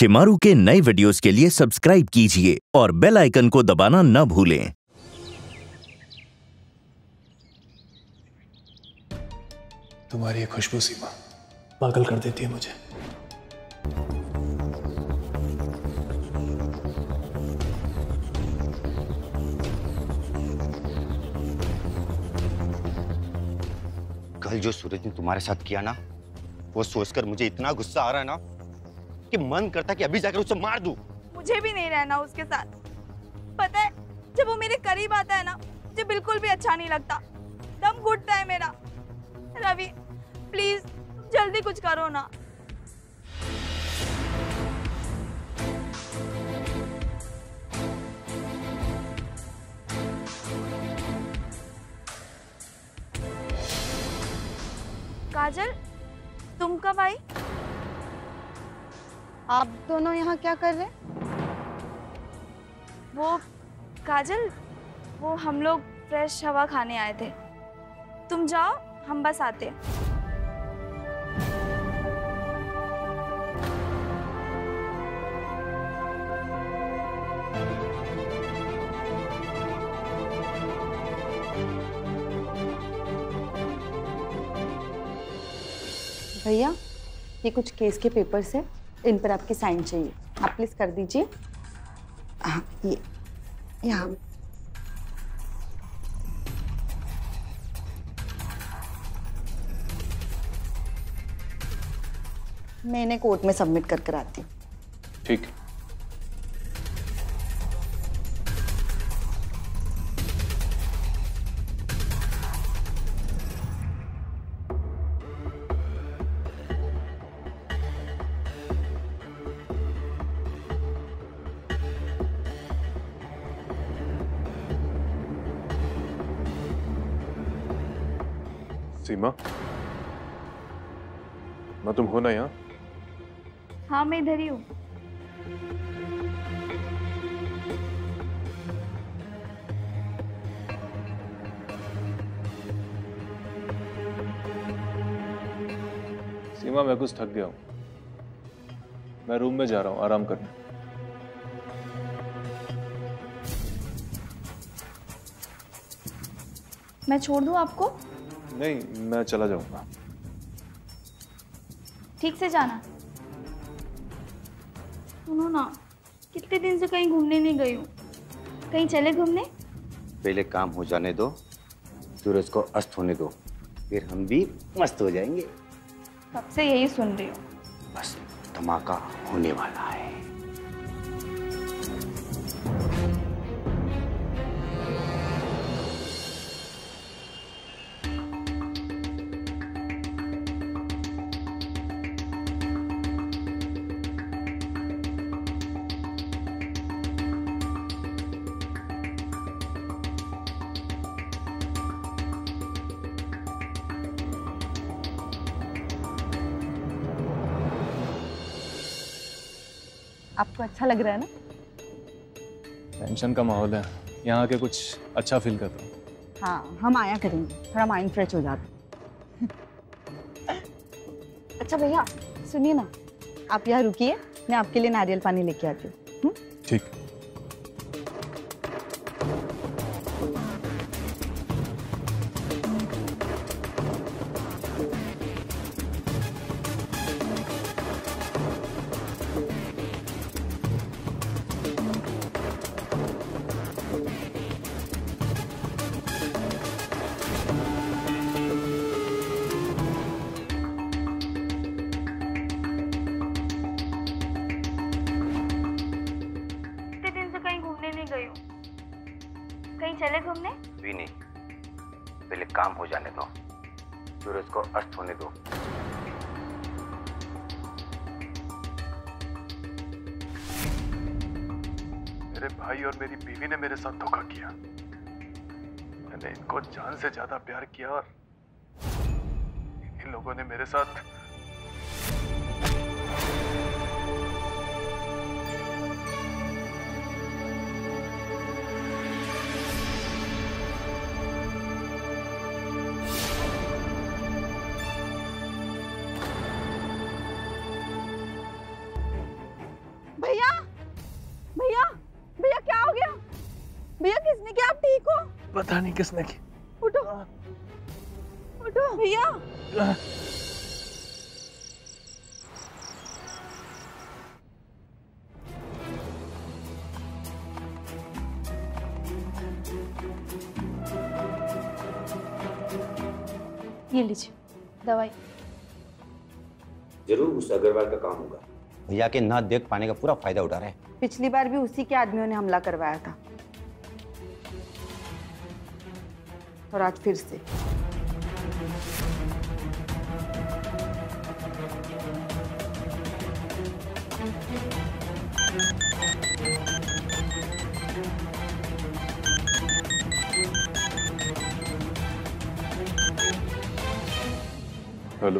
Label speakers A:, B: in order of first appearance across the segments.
A: शिमारू के नए वीडियोस के लिए सब्सक्राइब कीजिए और बेल आइकन को दबाना न भूलें।
B: तुम्हारी ये खुशबू सीमा पागल कर देती है मुझे।
C: कल जो सूरज ने तुम्हारे साथ किया ना, वो सोचकर मुझे इतना गुस्सा आ रहा है ना कि मन करता कि अभी जाकर उसे मार दूं।
D: मुझे भी नहीं रहना उसके साथ। पता है, जब वो मेरे करीब आता है ना, मुझे बिल्कुल भी अच्छा नहीं लगता। दम घुटता है मेरा। रवि, प्लीज जल्दी कुछ करो ना। काजल, तुम कब आई?
E: आप दोनों यहाँ क्या कर रहे हैं?
D: वो काजल, वो हम लोग फ्रेश हवा खाने आए थे। तुम जाओ, हम बस आते हैं।
E: भैया, ये कुछ केस के पेपर्स है, इन पर आपकी साइन चाहिए। आप प्लीज कर दीजिए। ये यहाँ। मैं इन्हें कोर्ट में सबमिट कर आती हूँ।
B: ठीक। सीमा, मैं तुम हो ना यहाँ?
D: हाँ, मैं इधर ही हूँ।
B: सीमा, मैं कुछ थक गया हूँ। मैं रूम में जा रहा हूँ आराम करने।
D: मैं छोड़ दूँ आपको?
B: नहीं, मैं चला जाऊंगा।
D: ठीक से जाना। सुनो ना, कितने दिन से कहीं घूमने नहीं गई हूँ। कहीं चले घूमने?
C: पहले काम हो जाने दो, सूरज को अस्त होने दो, फिर हम भी मस्त हो जाएंगे।
D: कब से यही सुन रही हूँ।
C: बस धमाका होने वाला है।
E: आपको अच्छा लग रहा है ना?
B: टेंशन का माहौल है, यहाँ आके कुछ अच्छा फील करता हूँ।
E: हाँ, हम आया करेंगे, थोड़ा माइंड फ्रेश हो जाता। अच्छा भैया, सुनिए ना, आप यहाँ रुकिए, मैं आपके लिए नारियल पानी लेके आती हूँ।
B: ठीक।
D: कहीं चले घूमने?
C: भी नहीं, पहले काम हो जाने दो, सूरज को अस्त होने दो।
B: मेरे भाई और मेरी बीवी ने मेरे साथ धोखा किया। मैंने इनको जान से ज्यादा प्यार किया और इन लोगों ने मेरे साथ
E: भैया भैया भैया क्या हो गया? भैया किसने किया? आप ठीक हो?
B: पता नहीं किसने की।
E: उठो उठो भैया।
D: ये लीजिए दवाई।
C: जरूर उस अग्रवाल का काम होगा। भैया के ना देख पाने का पूरा फायदा उठा रहे हैं।
E: पिछली बार भी उसी के आदमियों ने हमला करवाया था और आज फिर से।
B: हेलो।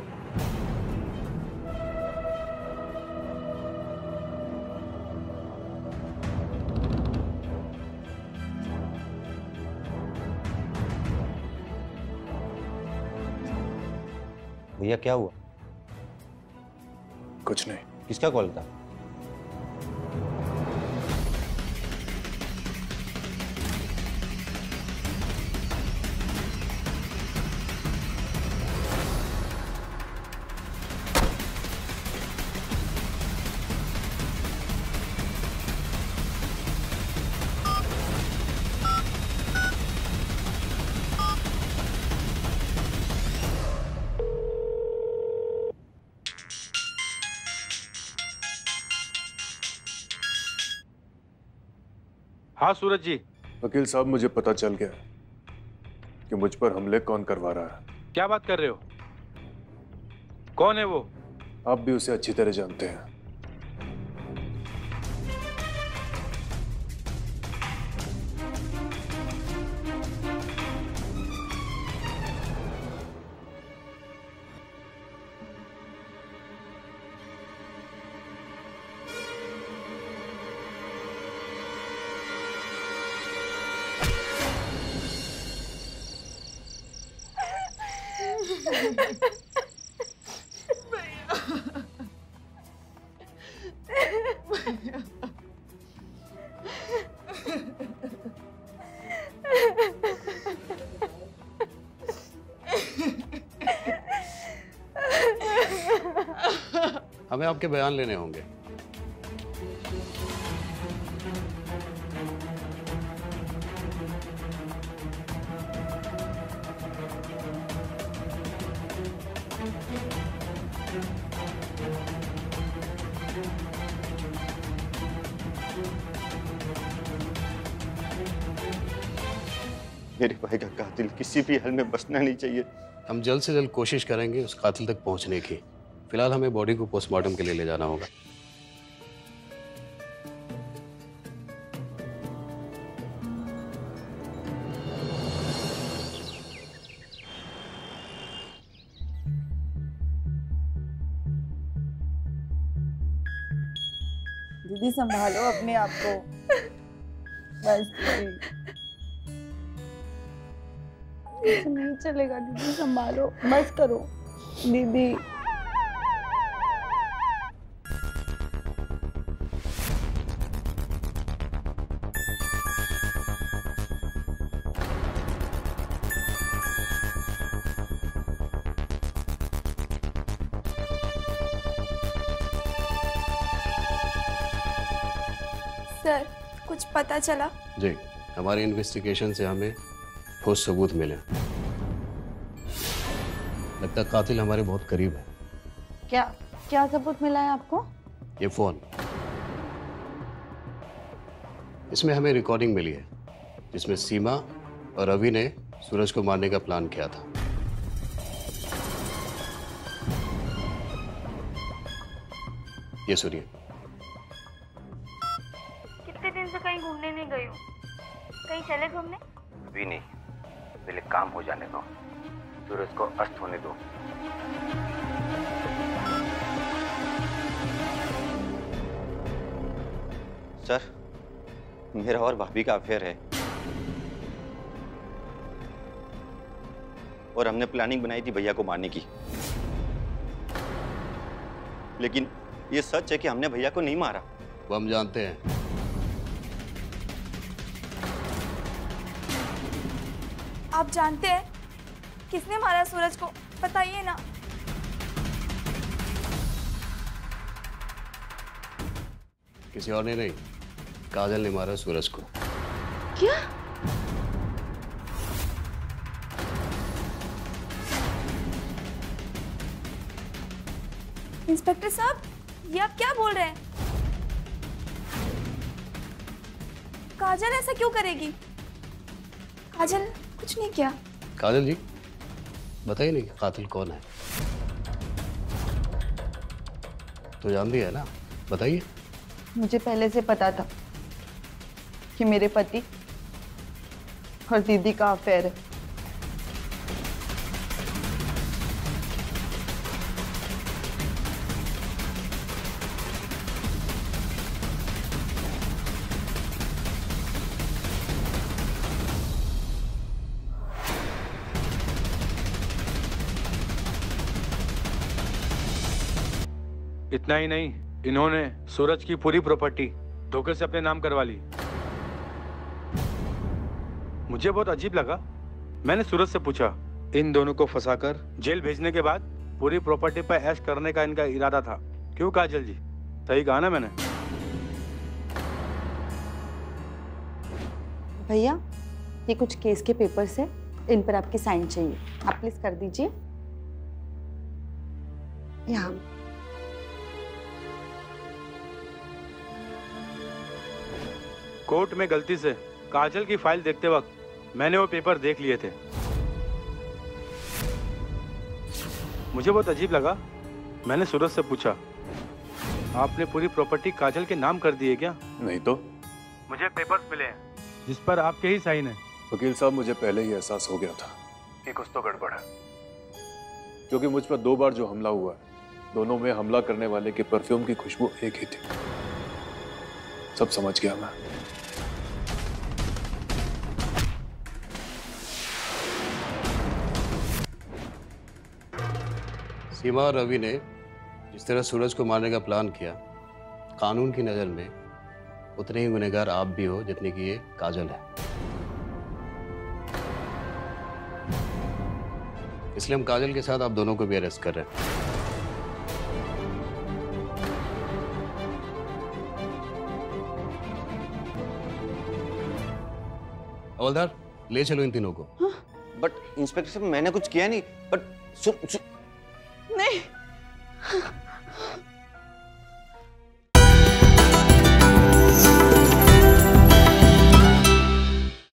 C: भैया क्या हुआ?
B: कुछ नहीं।
C: किसका कॉल था?
F: हाँ सूरज जी।
B: वकील साहब, मुझे पता चल गया कि मुझ पर हमले कौन करवा रहा है।
F: क्या बात कर रहे हो? कौन है वो?
B: आप भी उसे अच्छी तरह जानते हैं।
G: हमें आपके बयान लेने होंगे।
C: मेरे भाई का कातिल किसी भी हाल में बचना नहीं चाहिए।
G: हम जल्द से जल्द कोशिश करेंगे उस कातिल तक पहुंचने की। फिलहाल हमें बॉडी को पोस्टमार्टम के लिए ले जाना होगा।
E: दीदी संभालो अपने आप को। बस दीदी, ऐसे नहीं चलेगा दीदी, संभालो, बस करो दीदी।
D: सर कुछ पता चला?
G: जी, हमारी इन्वेस्टिगेशन से हमें ठोस सबूत मिले। लगता है कातिल हमारे बहुत करीब है।
E: क्या क्या सबूत मिला है आपको?
G: ये फोन, इसमें हमें रिकॉर्डिंग मिली है जिसमें सीमा और रवि ने सूरज को मारने का प्लान किया था। ये सुनिए।
D: कितने दिन से कहीं घूमने नहीं गई हो? कहीं चले घूमने?
C: अभी नहीं, पहले काम हो जाने दो, सूरज को अस्त होने दो। सर, मेरा और भाभी का अफेयर है और हमने प्लानिंग बनाई थी भैया को मारने की। लेकिन ये सच है कि हमने भैया को नहीं मारा।
G: वो हम जानते हैं।
D: आप जानते हैं किसने मारा सूरज को? बताइए ना।
G: किसी और ने नहीं, काजल ने मारा सूरज को।
E: क्या?
D: इंस्पेक्टर साहब, ये आप क्या बोल रहे हैं? काजल ऐसा क्यों करेगी? काजल कुछ नहीं किया।
G: काजल जी, बताइए नहीं कातिल कौन है? तो जानती है ना, बताइए।
E: मुझे पहले से पता था कि मेरे पति और दीदी का अफेयर है।
F: इतना ही नहीं, इन्होंने सूरज की पूरी प्रॉपर्टी धोखे से अपने नाम करवा ली। मुझे बहुत अजीब लगा। मैंने सूरज से पूछा, इन दोनों को फंसाकर जेल भेजने के बाद पूरी प्रॉपर्टी पर ऐश करने का इनका इरादा था। क्यों काजल जी, सही कहा ना मैंने?
E: भैया, ये कुछ केस के पेपर्स है, इन पर आपकी साइन चाहिए। आप प्लीज कर दीजिए। यहाँ।
F: कोर्ट में गलती से काजल की फाइल देखते वक्त मैंने वो पेपर देख लिए थे। मुझे बहुत अजीब लगा। मैंने सूरज से पूछा, आपने पूरी प्रॉपर्टी काजल के नाम कर दी है क्या?
B: नहीं तो।
F: मुझे पेपर्स मिले हैं जिस पर आपके ही साइन है।
B: वकील साहब, मुझे पहले ही एहसास हो गया था कि कुछ तो गड़बड़ है, क्योंकि मुझ पर 2 बार जो हमला हुआ है, दोनों में हमला करने वाले के परफ्यूम की खुशबू एक ही थी। सब समझ गया मैं।
G: सीमा और रवि ने जिस तरह सूरज को मारने का प्लान किया, कानून की नजर में उतने ही गुनहगार आप भी हो जितने कि ये काजल है। इसलिए हम काजल के साथ आप दोनों को भी अरेस्ट कर रहे हैं। हवलदार, ले चलो इन तीनों को।
C: बट इंस्पेक्टर साहब, मैंने कुछ किया नहीं। बट